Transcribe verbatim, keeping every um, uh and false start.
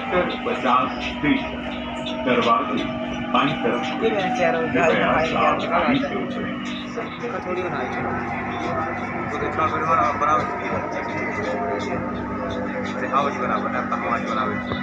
Sector पचास station दरवाजे बाईं तरफ ये मैंने चारों कृपया गाड़ी सावधानी से उतरें। का थोड़ी बनाई थी तो देखा फिर बना बना हाउस बना बना हमारी बना